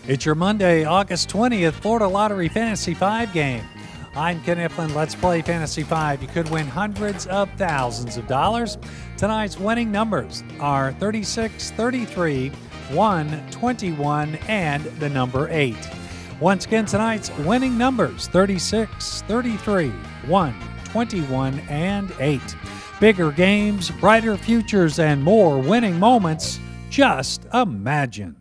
It's your Monday, August 20th Florida Lottery Fantasy 5 game. I'm Ken Iflin. Let's play Fantasy 5. You could win hundreds of thousands of dollars. Tonight's winning numbers are 36, 33, 1, 21, and the number 8. Once again, tonight's winning numbers 36, 33, 1, 21, and 8. Bigger games, brighter futures, and more winning moments. Just imagine.